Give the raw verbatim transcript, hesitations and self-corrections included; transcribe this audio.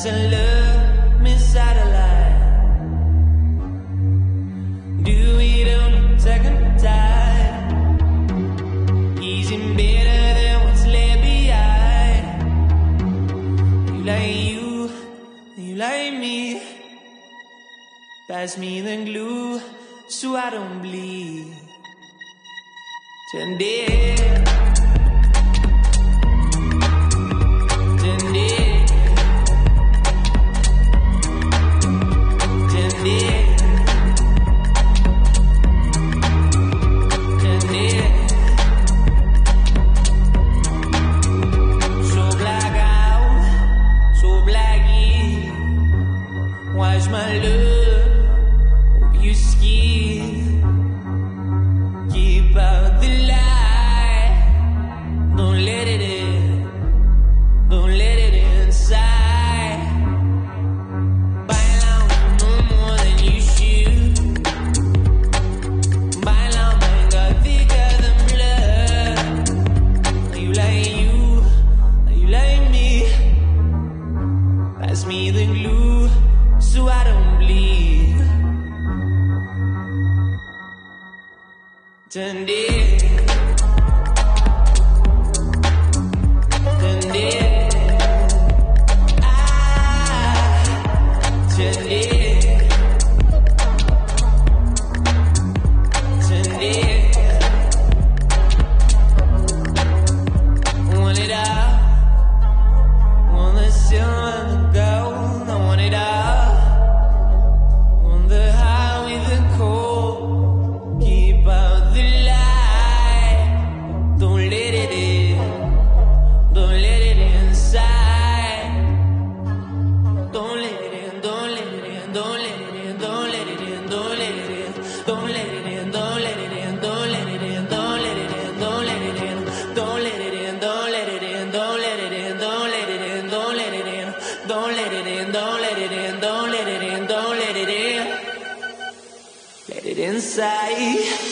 Lights and love, miss satellite. Do it on a second time. Easy better than what's left behind. You like you, you like me. Pass me the glue so I don't bleed. Turn dead. Turn dead. Turn dead. Turn dead. So black out, so blacky. Watch my love over your skin. Keep out the light. Don't let it in. Don't let it inside. Baila no more than you should. Baila manga thicker than blood. Are you like you? Are you like me? Pass me the glue so I don't bleed. Turn dead. Turn dead. Ah, turn dead. Turn dead. Want it all. Want the silver and the gold. I want it all. Want the high with the cold. Keep out the light. Don't let it in. Don't let it inside. Don't let it in. Don't let it in. Don't let it in. Don't let it in. Don't let it in. Don't let it in. Don't let it in. Don't let it in. Don't let it in. Don't let it in. Don't let it in. Don't let it in. Don't let it in. Don't let it in. Don't let it in. Don't let it in. Don't let it in. Don't let it in. Don't let it in. Let it inside.